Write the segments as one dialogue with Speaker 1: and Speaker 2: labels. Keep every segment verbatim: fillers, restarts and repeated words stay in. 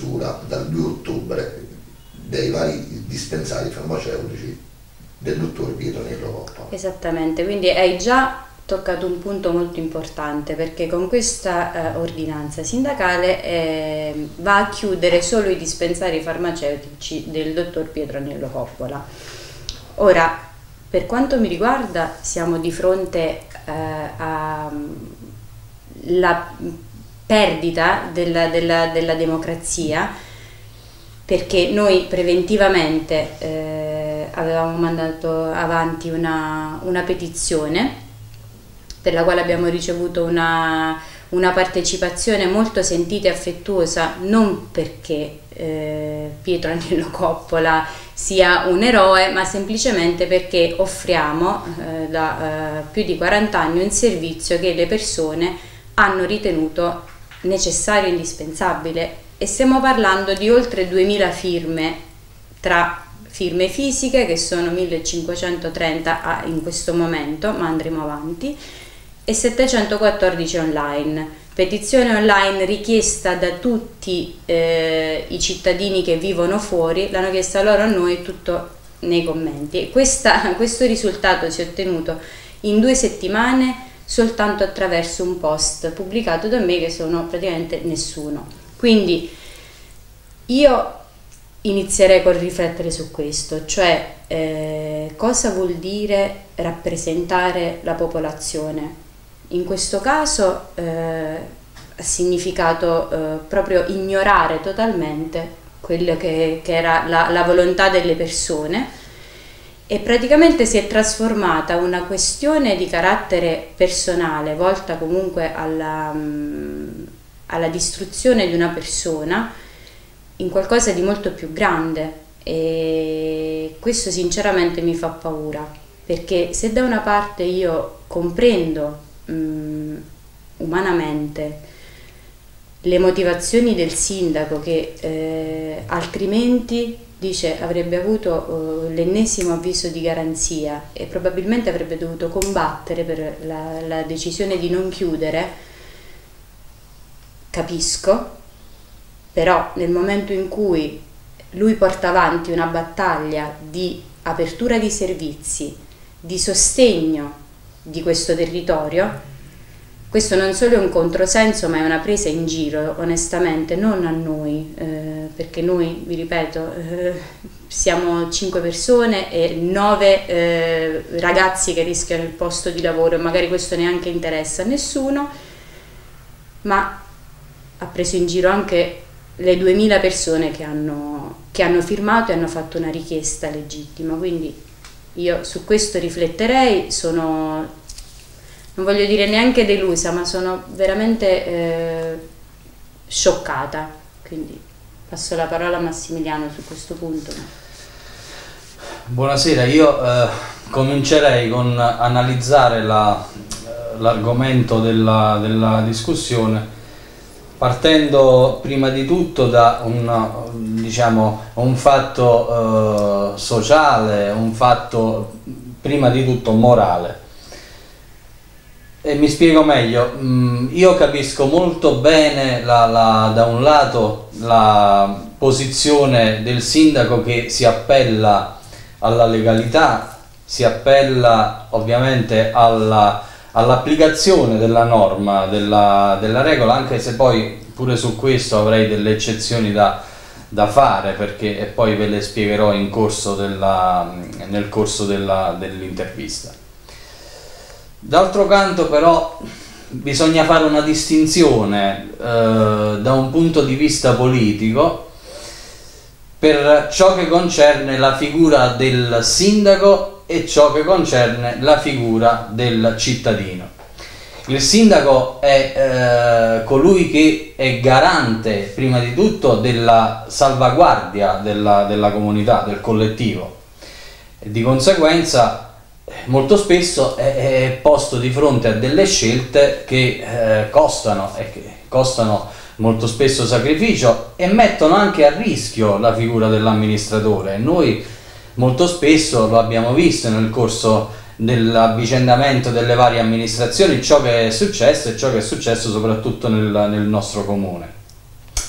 Speaker 1: chiusura dal due ottobre dei vari dispensari farmaceutici del dottor Pietro Nello Coppola.
Speaker 2: Esattamente, quindi hai già toccato un punto molto importante, perché con questa eh, ordinanza sindacale eh, va a chiudere solo i dispensari farmaceutici del dottor Pietro Nello Coppola. Ora, per quanto mi riguarda, siamo di fronte eh, alla perdita della, della, della democrazia, perché noi preventivamente eh, avevamo mandato avanti una, una petizione per la quale abbiamo ricevuto una, una partecipazione molto sentita e affettuosa, non perché eh, Pietro Agnello Coppola sia un eroe, ma semplicemente perché offriamo eh, da eh, più di quaranta anni un servizio che le persone hanno ritenuto necessario e indispensabile, e stiamo parlando di oltre duemila firme, tra firme fisiche che sono millecinquecentotrenta in questo momento, ma andremo avanti, e settecentoquattordici online. Petizione online richiesta da tutti eh, i cittadini che vivono fuori, l'hanno chiesta loro a noi, tutto nei commenti. E questa, questo risultato si è ottenuto in due settimane soltanto attraverso un post pubblicato da me, che sono praticamente nessuno. Quindi io inizierei col riflettere su questo, cioè eh, cosa vuol dire rappresentare la popolazione. In questo caso eh, ha significato eh, proprio ignorare totalmente quello che, che era la, la volontà delle persone, e praticamente si è trasformata una questione di carattere personale, volta comunque alla, um, alla distruzione di una persona, in qualcosa di molto più grande, e questo sinceramente mi fa paura, perché se da una parte io comprendo um, umanamente le motivazioni del sindaco, che eh, altrimenti dice avrebbe avuto uh, l'ennesimo avviso di garanzia e probabilmente avrebbe dovuto combattere per la, la decisione di non chiudere, capisco, però nel momento in cui lui porta avanti una battaglia di apertura di servizi, di sostegno di questo territorio, questo non solo è un controsenso, ma è una presa in giro, onestamente, non a noi, eh, perché noi, vi ripeto, eh, siamo cinque persone e nove eh, ragazzi che rischiano il posto di lavoro, e magari questo neanche interessa a nessuno, ma ha preso in giro anche le duemila persone che hanno, che hanno firmato e hanno fatto una richiesta legittima. Quindi io su questo rifletterei, sono... non voglio dire neanche delusa, ma sono veramente eh, scioccata. Quindi passo la parola a Massimiliano su questo punto.
Speaker 3: Buonasera, io eh, comincerei con analizzare l'argomento della, della discussione, partendo prima di tutto da un, diciamo, un fatto eh, sociale, un fatto prima di tutto morale. E mi spiego meglio. Io capisco molto bene la, la, da un lato la posizione del sindaco, che si appella alla legalità, si appella ovviamente alla, all'applicazione della norma, della, della regola, anche se poi pure su questo avrei delle eccezioni da, da fare, perché e poi ve le spiegherò in corso della, nel corso dell'intervista. D'altro canto però bisogna fare una distinzione eh, da un punto di vista politico per ciò che concerne la figura del sindaco e ciò che concerne la figura del cittadino. Il sindaco è eh, colui che è garante prima di tutto della salvaguardia della, della comunità, del collettivo, e di conseguenza molto spesso è, è posto di fronte a delle scelte che eh, costano e che costano molto spesso sacrificio e mettono anche a rischio la figura dell'amministratore. Noi molto spesso lo abbiamo visto nel corso dell'avvicendamento delle varie amministrazioni, ciò che è successo e ciò che è successo soprattutto nel, nel nostro comune.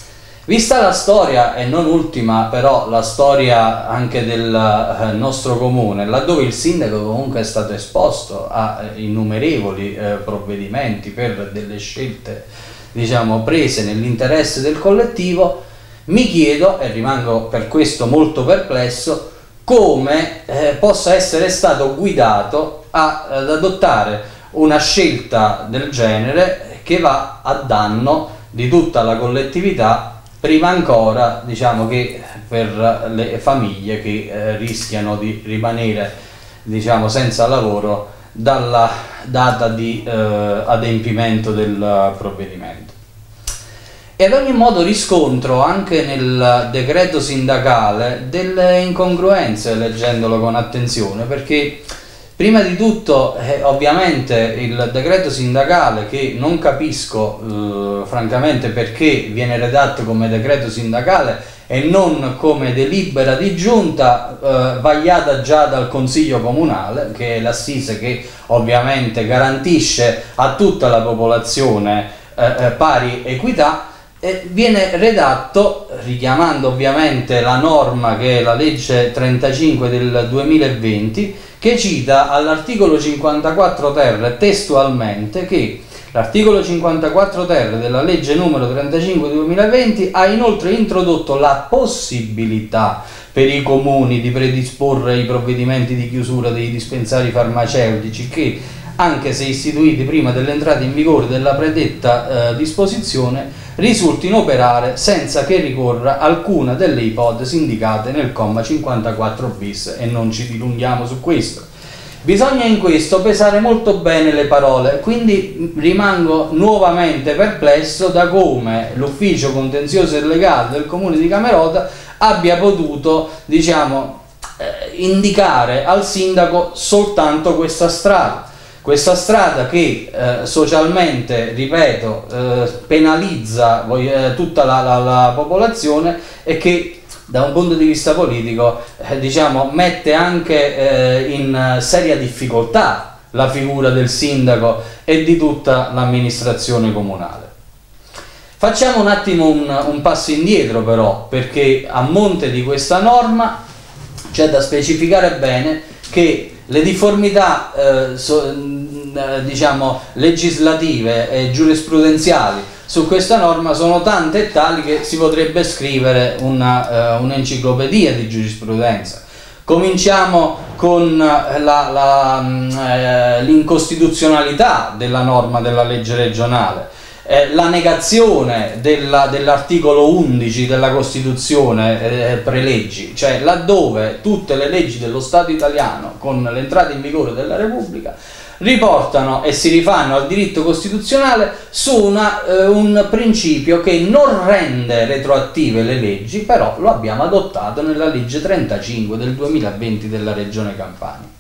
Speaker 3: Vista la storia, e non ultima però la storia anche del eh, nostro comune, laddove il sindaco comunque è stato esposto a eh, innumerevoli eh, provvedimenti per delle scelte, diciamo, prese nell'interesse del collettivo, mi chiedo, e rimango per questo molto perplesso, come eh, possa essere stato guidato a, ad adottare una scelta del genere che va a danno di tutta la collettività, prima ancora, diciamo, che per le famiglie che eh, rischiano di rimanere, diciamo, senza lavoro dalla data di eh, adempimento del provvedimento. E ad ogni modo riscontro anche nel decreto sindacale delle incongruenze leggendolo con attenzione, perché prima di tutto eh, ovviamente il decreto sindacale, che non capisco eh, francamente perché viene redatto come decreto sindacale e non come delibera di giunta eh, vagliata già dal Consiglio Comunale, che è l'assise che ovviamente garantisce a tutta la popolazione eh, eh, pari equità, e viene redatto richiamando ovviamente la norma che è la legge trentacinque del duemilaventi, che cita all'articolo cinquantaquattro ter testualmente che l'articolo cinquantaquattro ter della legge numero trentacinque duemilaventi ha inoltre introdotto la possibilità per i comuni di predisporre i provvedimenti di chiusura dei dispensari farmaceutici che, anche se istituiti prima dell'entrata in vigore della predetta eh, disposizione, risultino operare senza che ricorra alcuna delle ipotesi indicate nel comma cinquantaquattro bis, e non ci dilunghiamo su questo. Bisogna in questo pesare molto bene le parole, quindi rimango nuovamente perplesso da come l'ufficio contenzioso e legale del comune di Camerota abbia potuto, diciamo, eh, indicare al sindaco soltanto questa strada. Questa strada che eh, socialmente, ripeto, eh, penalizza eh, tutta la, la, la popolazione, e che da un punto di vista politico eh, diciamo, mette anche eh, in seria difficoltà la figura del sindaco e di tutta l'amministrazione comunale. Facciamo un attimo un, un passo indietro però, perché a monte di questa norma c'è da specificare bene che le difformità eh, so, diciamo legislative e giurisprudenziali su questa norma sono tante e tali che si potrebbe scrivere una, uh, un'enciclopedia di giurisprudenza. Cominciamo con la, la, eh, l'incostituzionalità della norma della legge regionale, eh, la negazione della, dell'articolo undici della Costituzione eh, preleggi, cioè laddove tutte le leggi dello Stato italiano con l'entrata in vigore della Repubblica riportano e si rifanno al diritto costituzionale su una, eh, un principio che non rende retroattive le leggi, però lo abbiamo adottato nella legge trentacinque del duemilaventi della Regione Campania.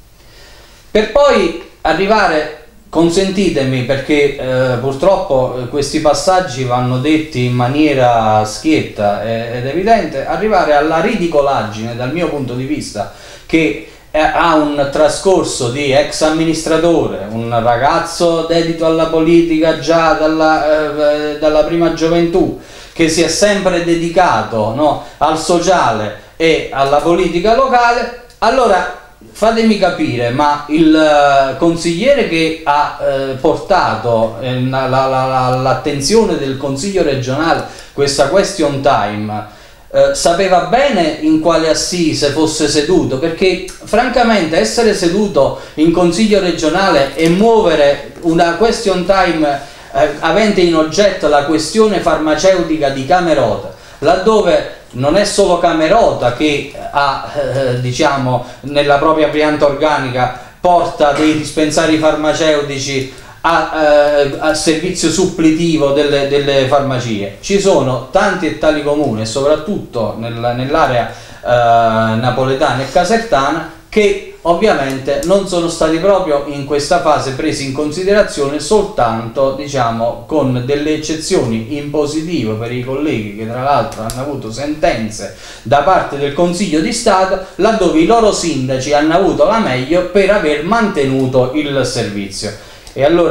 Speaker 3: Per poi arrivare, consentitemi perché eh, purtroppo questi passaggi vanno detti in maniera schietta ed evidente, arrivare alla ridicolaggine dal mio punto di vista, che ha un trascorso di ex amministratore, un ragazzo dedito alla politica già dalla, eh, dalla prima gioventù, che si è sempre dedicato, no, al sociale e alla politica locale. Allora fatemi capire, ma il consigliere che ha eh, portato eh, l'attenzione la, la, del Consiglio regionale questa question time Eh, sapeva bene in quale assise fosse seduto? Perché francamente essere seduto in Consiglio regionale e muovere una question time eh, avente in oggetto la questione farmaceutica di Camerota, laddove non è solo Camerota che ha eh, diciamo nella propria pianta organica porta dei dispensari farmaceutici A, eh, a servizio supplitivo delle, delle farmacie. Ci sono tanti e tali comuni, e soprattutto nel, nell'area eh, napoletana e casertana, che ovviamente non sono stati proprio in questa fase presi in considerazione, soltanto diciamo con delle eccezioni in positivo per i colleghi che tra l'altro hanno avuto sentenze da parte del Consiglio di Stato, laddove i loro sindaci hanno avuto la meglio per aver mantenuto il servizio. E allora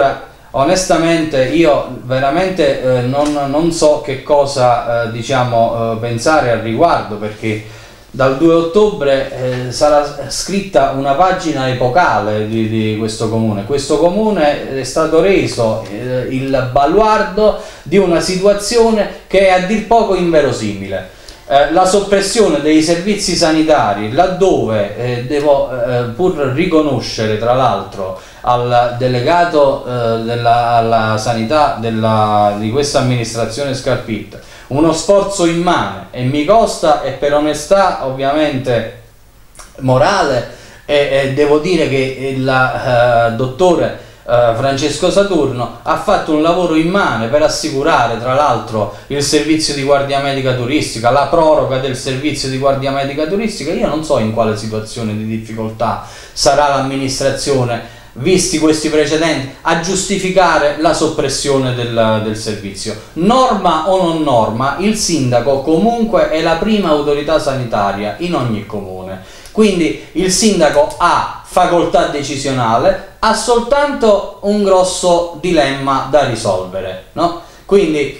Speaker 3: onestamente io veramente eh, non, non so che cosa eh, diciamo eh, pensare al riguardo, perché dal due ottobre eh, sarà scritta una pagina epocale di, di questo comune. Questo comune è stato reso eh, il baluardo di una situazione che è a dir poco inverosimile. Eh, la soppressione dei servizi sanitari, laddove eh, devo eh, pur riconoscere tra l'altro al delegato eh, della alla sanità della, di questa amministrazione Scarpitta uno sforzo immane, e mi costa, e per onestà ovviamente morale, e, e devo dire che il eh, dottore eh, Francesco Saturno ha fatto un lavoro immane per assicurare tra l'altro il servizio di guardia medica turistica, la proroga del servizio di guardia medica turistica. Io non so in quale situazione di difficoltà sarà l'amministrazione, visti questi precedenti, a giustificare la soppressione del, del servizio. Norma o non norma, il sindaco comunque è la prima autorità sanitaria in ogni comune, quindi il sindaco ha facoltà decisionale, ha soltanto un grosso dilemma da risolvere, no? Quindi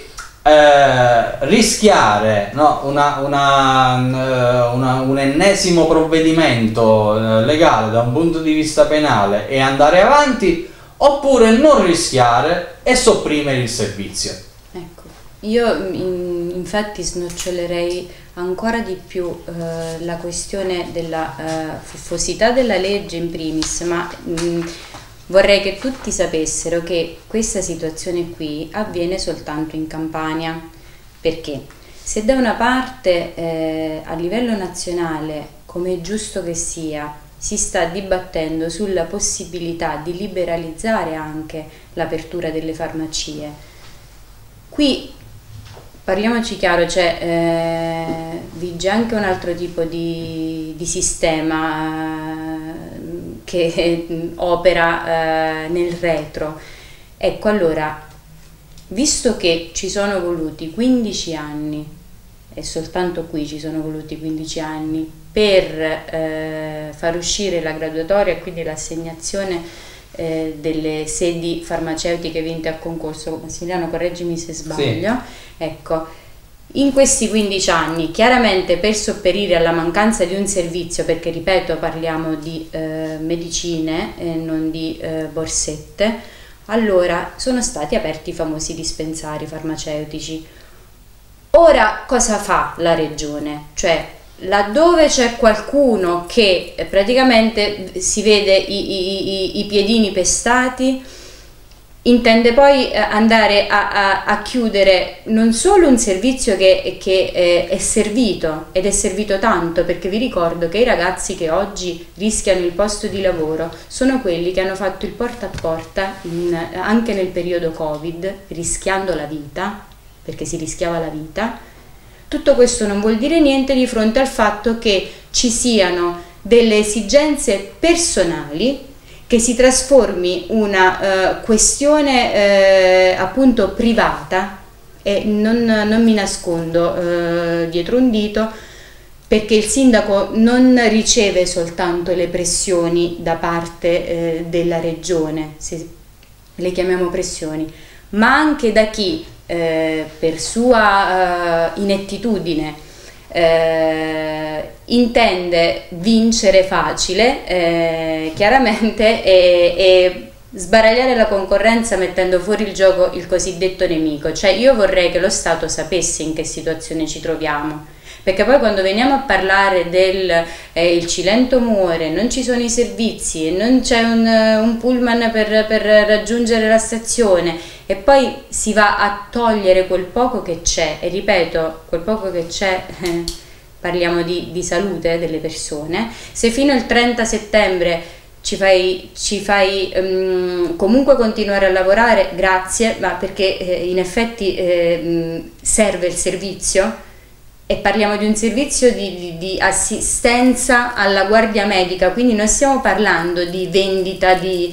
Speaker 3: Eh, rischiare, no, una, una, una, un ennesimo provvedimento eh, legale da un punto di vista penale e andare avanti, oppure non rischiare e sopprimere il servizio.
Speaker 2: Ecco, io in, infatti snocciolerei ancora di più eh, la questione della eh, fuffosità della legge in primis, ma mh, vorrei che tutti sapessero che questa situazione qui avviene soltanto in Campania, perché se da una parte eh, a livello nazionale, come è giusto che sia, si sta dibattendo sulla possibilità di liberalizzare anche l'apertura delle farmacie, qui parliamoci chiaro, c'è eh, vige anche un altro tipo di, di sistema che opera eh, nel retro. Ecco, allora, visto che ci sono voluti quindici anni, e soltanto qui ci sono voluti quindici anni, per eh, far uscire la graduatoria e quindi l'assegnazione eh, delle sedi farmaceutiche vinte a concorso, Massimiliano correggimi se sbaglio, sì. Ecco, in questi quindici anni, chiaramente per sopperire alla mancanza di un servizio, perché ripeto parliamo di eh, medicine e non di eh, borsette, allora sono stati aperti i famosi dispensari farmaceutici. Ora cosa fa la regione? Cioè, laddove c'è qualcuno che eh, praticamente si vede i, i, i, i piedini pestati, intende poi andare a, a, a chiudere non solo un servizio che, che eh, è servito, ed è servito tanto, perché vi ricordo che i ragazzi che oggi rischiano il posto di lavoro sono quelli che hanno fatto il porta a porta in, anche nel periodo Covid, rischiando la vita, perché si rischiava la vita. Tutto questo non vuol dire niente di fronte al fatto che ci siano delle esigenze personali, che si trasformi una uh, questione uh, appunto privata, e non, non mi nascondo uh, dietro un dito, perché il sindaco non riceve soltanto le pressioni da parte uh, della regione, se le chiamiamo pressioni, ma anche da chi uh, per sua uh, inettitudine Eh, intende vincere facile, eh, chiaramente, e, e sbaragliare la concorrenza mettendo fuori il gioco il cosiddetto nemico. Cioè, io vorrei che lo Stato sapesse in che situazione ci troviamo, perché poi quando veniamo a parlare del eh, il Cilento muore, non ci sono i servizi, non c'è un, un pullman per, per raggiungere la stazione, e poi si va a togliere quel poco che c'è, e ripeto, quel poco che c'è, eh, parliamo di, di salute delle persone. Se fino al trenta settembre ci fai, ci fai um, comunque continuare a lavorare, grazie, ma perché eh, in effetti eh, serve il servizio, e parliamo di un servizio di, di, di assistenza alla guardia medica, quindi non stiamo parlando di vendita di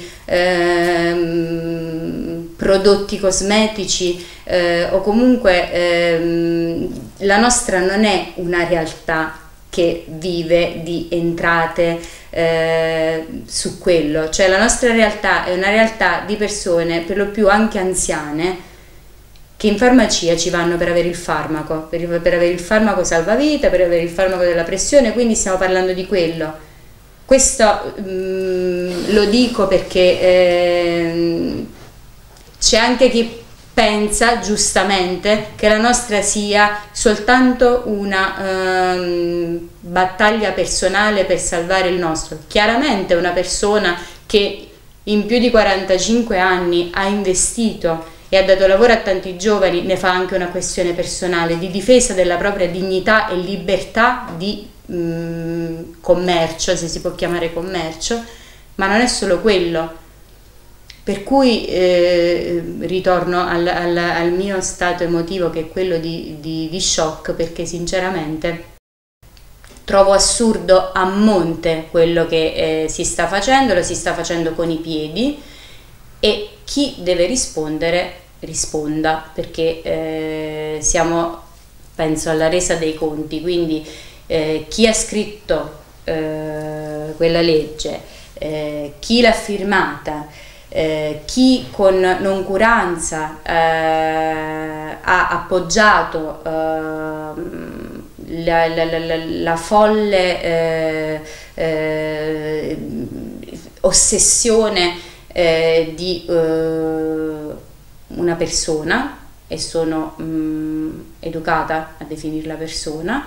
Speaker 2: ehm, prodotti cosmetici eh, o comunque ehm, la nostra non è una realtà che vive di entrate eh, su quello, cioè la nostra realtà è una realtà di persone per lo più anche anziane che in farmacia ci vanno per avere il farmaco, per, per avere il farmaco salvavita, per avere il farmaco della pressione, quindi stiamo parlando di quello. Questo mh, lo dico perché eh, c'è anche chi pensa giustamente che la nostra sia soltanto una ehm, battaglia personale per salvare il nostro. Chiaramente una persona che in più di quarantacinque anni ha investito e ha dato lavoro a tanti giovani ne fa anche una questione personale di difesa della propria dignità e libertà di mh, commercio, se si può chiamare commercio, ma non è solo quello. Per cui eh, ritorno al, al, al mio stato emotivo, che è quello di, di, di shock, perché sinceramente trovo assurdo a monte quello che eh, si sta facendo, lo si sta facendo con i piedi, e chi deve rispondere risponda, perché eh, siamo, penso, alla resa dei conti. Quindi eh, chi ha scritto eh, quella legge, eh, chi l'ha firmata, Eh, chi con noncuranza eh, ha appoggiato eh, la, la, la, la folle eh, eh, ossessione eh, di eh, una persona, e sono mh, educata a definirla persona,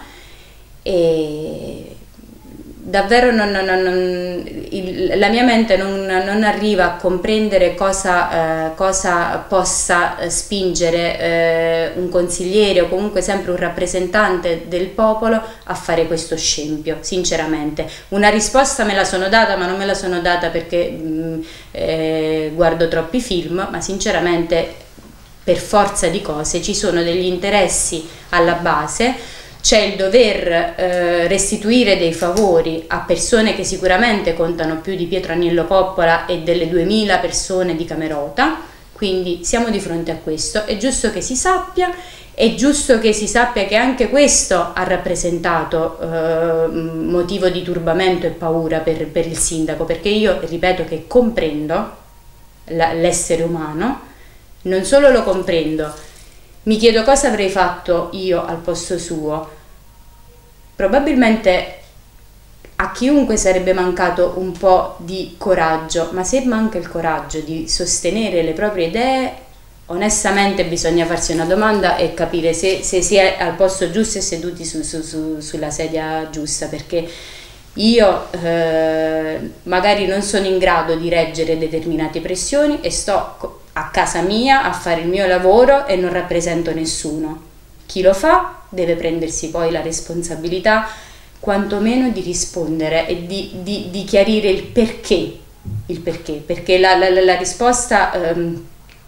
Speaker 2: e davvero non, non, non, il, la mia mente non, non arriva a comprendere cosa, eh, cosa possa spingere eh, un consigliere, o comunque sempre un rappresentante del popolo, a fare questo scempio. Sinceramente una risposta me la sono data, ma non me la sono data perché mh, eh, guardo troppi film, ma sinceramente per forza di cose ci sono degli interessi alla base. C'è il dover eh, restituire dei favori a persone che sicuramente contano più di Pietro Agnello Coppola e delle duemila persone di Camerota, quindi siamo di fronte a questo. È giusto che si sappia, è giusto che si sappia che anche questo ha rappresentato eh, motivo di turbamento e paura per, per il sindaco, perché io ripeto che comprendo l'essere umano, non solo lo comprendo, mi chiedo cosa avrei fatto io al posto suo. Probabilmente a chiunque sarebbe mancato un po' di coraggio, ma se manca il coraggio di sostenere le proprie idee, onestamente bisogna farsi una domanda e capire se, se si è al posto giusto e seduti su, su, su, sulla sedia giusta, perché io eh, magari non sono in grado di reggere determinate pressioni e sto a casa mia a fare il mio lavoro e non rappresento nessuno. Chi lo fa deve prendersi poi la responsabilità quantomeno di rispondere e di, di, di chiarire il perché, il perché, perché la, la, la risposta ehm,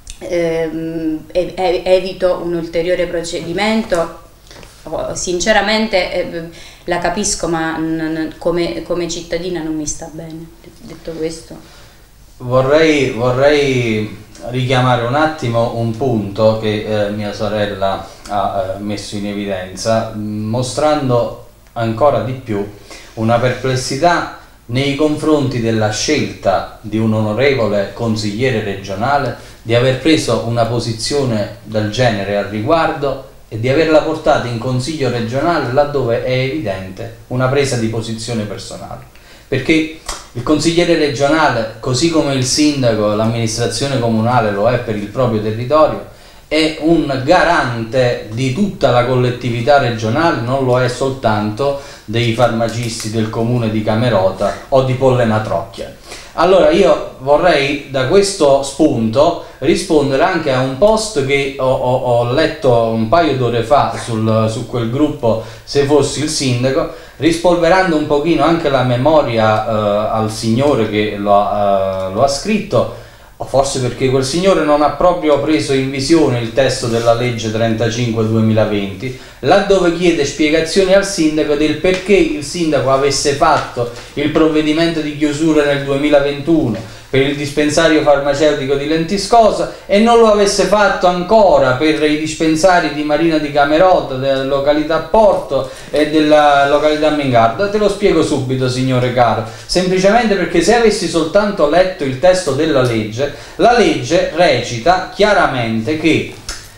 Speaker 2: ehm, evito un ulteriore procedimento, sinceramente eh, la capisco, ma n- come, come cittadina non mi sta bene. Detto questo,
Speaker 3: vorrei, vorrei richiamare un attimo un punto che eh, mia sorella ha eh, messo in evidenza, mostrando ancora di più una perplessità nei confronti della scelta di un onorevole consigliere regionale di aver preso una posizione del genere al riguardo e di averla portata in consiglio regionale laddove è evidente una presa di posizione personale. Perché il consigliere regionale, così come il sindaco, l'amministrazione comunale lo è per il proprio territorio, è un garante di tutta la collettività regionale, non lo è soltanto dei farmacisti del comune di Camerota o di Polle Matrocchia. Allora io vorrei da questo spunto rispondere anche a un post che ho, ho, ho letto un paio d'ore fa sul, su quel gruppo Se fossi il sindaco, rispolverando un pochino anche la memoria eh, al signore che lo, eh, lo ha scritto, o forse perché quel signore non ha proprio preso in visione il testo della legge trentacinque duemilaventi, laddove chiede spiegazioni al sindaco del perché il sindaco avesse fatto il provvedimento di chiusura nel duemilaventuno, per il dispensario farmaceutico di Lentiscosa e non lo avesse fatto ancora per i dispensari di Marina di Camerota, della località Porto e della località Mingarda? Te lo spiego subito, signore caro, semplicemente perché se avessi soltanto letto il testo della legge, la legge recita chiaramente che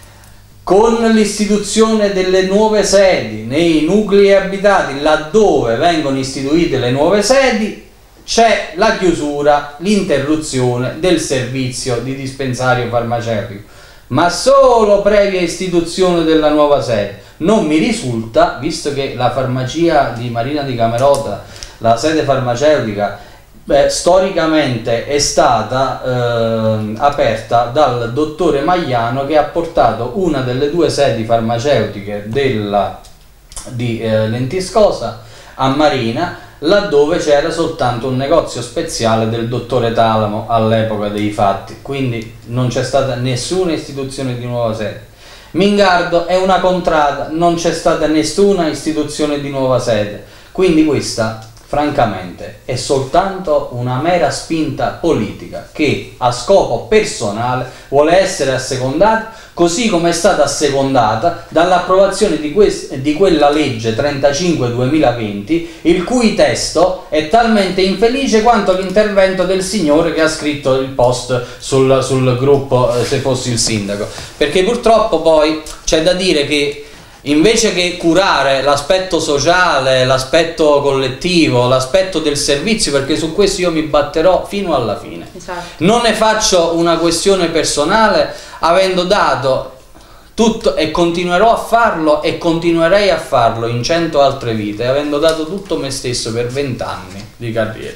Speaker 3: con l'istituzione delle nuove sedi nei nuclei abitati, laddove vengono istituite le nuove sedi, c'è la chiusura, l'interruzione del servizio di dispensario farmaceutico, ma solo previa istituzione della nuova sede. Non mi risulta, visto che la farmacia di Marina di Camerota, la sede farmaceutica, Beh, storicamente è stata eh, aperta dal dottore Magliano, che ha portato una delle due sedi farmaceutiche della, di eh, Lentiscosa a Marina, laddove c'era soltanto un negozio speziale del dottore Talamo all'epoca dei fatti, quindi non c'è stata nessuna istituzione di nuova sede. Mingardo è una contrada, non c'è stata nessuna istituzione di nuova sede, quindi questa francamente è soltanto una mera spinta politica che a scopo personale vuole essere assecondata, così come è stata assecondata dall'approvazione di, di quella legge trentacinque duemilaventi, il cui testo è talmente infelice quanto l'intervento del signore che ha scritto il post sul, sul gruppo eh, Se fossi il sindaco, perché purtroppo poi c'è da dire che invece che curare l'aspetto sociale, l'aspetto collettivo, l'aspetto del servizio, perché su questo io mi batterò fino alla fine. Esatto. Non ne faccio una questione personale, avendo dato tutto, e continuerò a farlo e continuerei a farlo in cento altre vite, avendo dato tutto me stesso per vent'anni di carriera.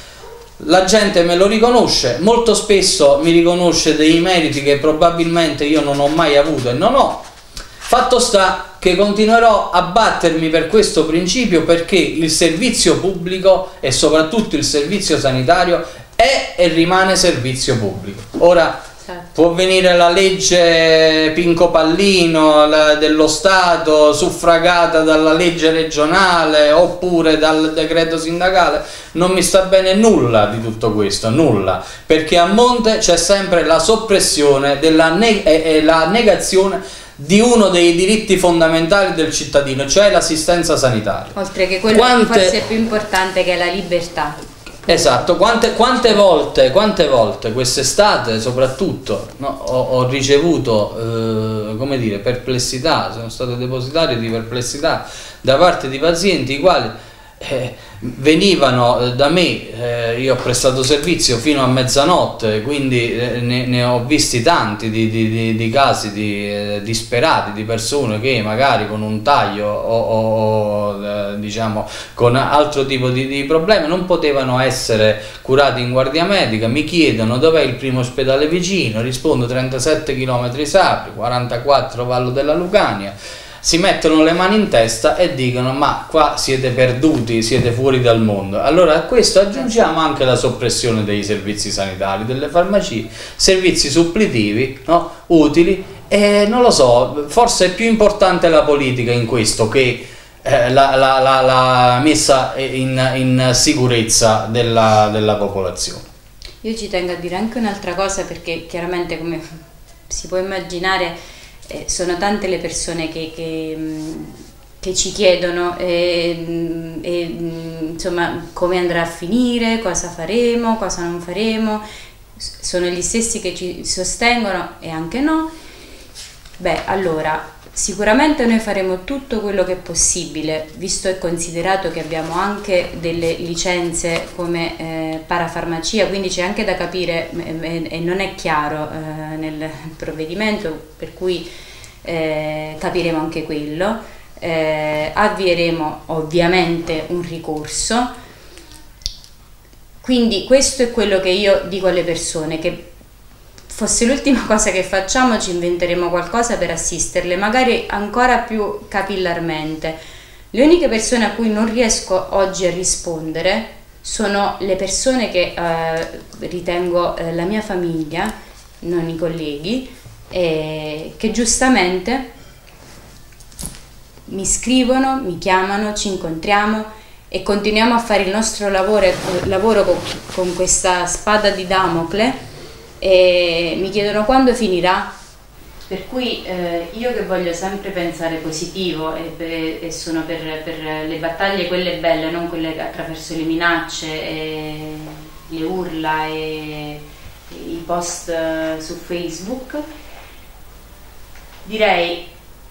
Speaker 3: La gente me lo riconosce, molto spesso mi riconosce dei meriti che probabilmente io non ho mai avuto e non ho. Fatto sta che continuerò a battermi per questo principio, perché il servizio pubblico e soprattutto il servizio sanitario è e rimane servizio pubblico. Ora certo, può venire la legge Pinco Pallino la, dello Stato, suffragata dalla legge regionale oppure dal decreto sindacale, non mi sta bene nulla di tutto questo, nulla, perché a monte c'è sempre la soppressione della ne e, e la negazione di uno dei diritti fondamentali del cittadino, cioè l'assistenza sanitaria.
Speaker 2: Oltre che quello quante, che forse è più importante, che è la libertà.
Speaker 3: Esatto, quante, quante volte, quante volte quest'estate soprattutto no, ho, ho ricevuto, eh, come dire, perplessità, sono stato depositario di perplessità da parte di pazienti i quali eh, venivano da me, eh, io ho prestato servizio fino a mezzanotte, quindi eh, ne, ne ho visti tanti di, di, di, di casi di, eh, disperati, di persone che magari con un taglio o, o, o eh, diciamo con altro tipo di, di problemi non potevano essere curati in guardia medica, mi chiedono dov'è il primo ospedale vicino, rispondo trentasette chilometri Sapri, quarantaquattro Vallo della Lucania. Si mettono le mani in testa e dicono ma qua siete perduti, siete fuori dal mondo. Allora a questo aggiungiamo anche la soppressione dei servizi sanitari, delle farmacie, servizi supplitivi, no? Utili, e non lo so, forse è più importante la politica in questo che eh, la, la, la, la messa in, in sicurezza della, della popolazione.
Speaker 2: Io ci tengo a dire anche un'altra cosa, perché chiaramente, come si può immaginare, Eh, sono tante le persone che, che, che ci chiedono eh, eh, insomma, come andrà a finire, cosa faremo, cosa non faremo. Sono gli stessi che ci sostengono e anche no. Beh, allora, sicuramente noi faremo tutto quello che è possibile, visto e considerato che abbiamo anche delle licenze come eh, parafarmacia, quindi c'è anche da capire, e, e non è chiaro eh, nel provvedimento, per cui eh, capiremo anche quello. Eh, avvieremo ovviamente un ricorso, quindi questo è quello che io dico alle persone, che fosse l'ultima cosa che facciamo ci inventeremo qualcosa per assisterle, magari ancora più capillarmente. Le uniche persone a cui non riesco oggi a rispondere sono le persone che eh, ritengo eh, la mia famiglia, non i colleghi, eh, che giustamente mi scrivono, mi chiamano, ci incontriamo e continuiamo a fare il nostro lavoro, lavoro con, con questa spada di Damocle, e mi chiedono quando finirà. Per cui eh, io che voglio sempre pensare positivo e, per, e sono per, per le battaglie quelle belle, non quelle attraverso le minacce e le urla e, e i post su Facebook, direi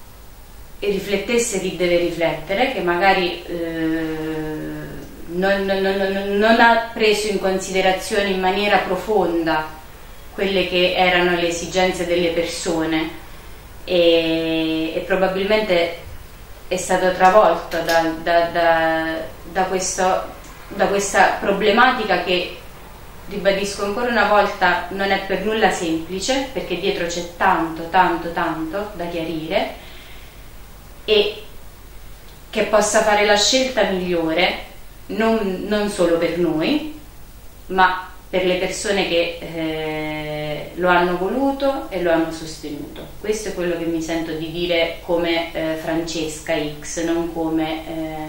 Speaker 2: e riflettesse chi deve riflettere, che magari eh, non, non, non, non ha preso in considerazione in maniera profonda quelle che erano le esigenze delle persone, e, e probabilmente è stato travolto da, da, da, da, questo, da questa problematica che, ribadisco ancora una volta, non è per nulla semplice, perché dietro c'è tanto, tanto, tanto da chiarire, e che possa fare la scelta migliore non, non solo per noi, ma per le persone che eh, lo hanno voluto e lo hanno sostenuto. Questo è quello che mi sento di dire come eh, Francesca X, non come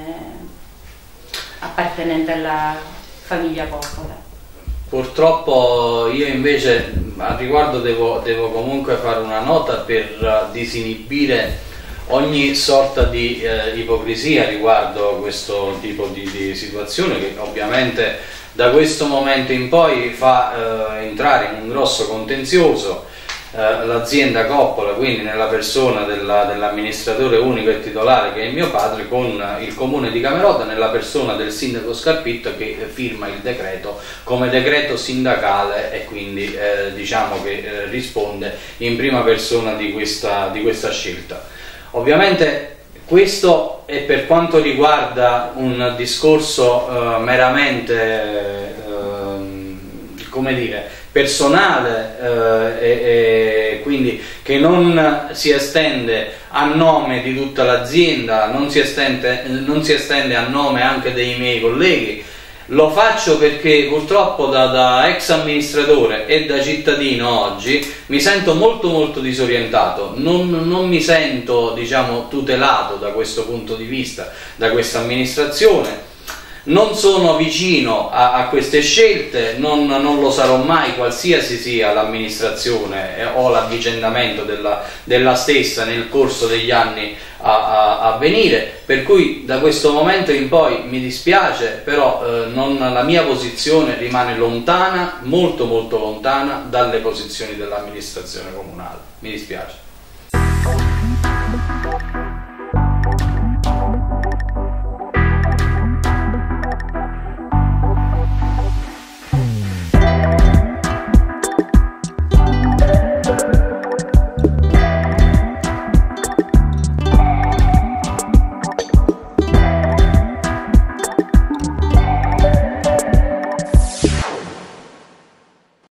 Speaker 2: eh, appartenente alla famiglia Coppola.
Speaker 3: Purtroppo io invece al riguardo devo, devo comunque fare una nota per disinibire ogni sorta di eh, ipocrisia riguardo questo tipo di, di situazione, che ovviamente da questo momento in poi fa eh, entrare in un grosso contenzioso eh, l'azienda Coppola, quindi nella persona della, dell'amministratore unico e titolare, che è mio padre, con il comune di Camerota nella persona del sindaco Scarpitto, che firma il decreto come decreto sindacale, e quindi eh, diciamo che eh, risponde in prima persona di questa, di questa scelta. Ovviamente questo è per quanto riguarda un discorso uh, meramente uh, come dire, personale uh, e, e quindi che non si estende a nome di tutta l'azienda, non si estende, non si estende a nome anche dei miei colleghi. Lo faccio perché purtroppo da, da ex amministratore e da cittadino oggi mi sento molto molto disorientato, non, non mi sento, diciamo, tutelato da questo punto di vista, da questa amministrazione. Non sono vicino a, a queste scelte, non, non lo sarò mai, qualsiasi sia l'amministrazione eh, o l'avvicendamento della, della stessa nel corso degli anni a, a, a venire, per cui da questo momento in poi mi dispiace, però eh, non, la mia posizione rimane lontana, molto molto lontana dalle posizioni dell'amministrazione comunale, mi dispiace.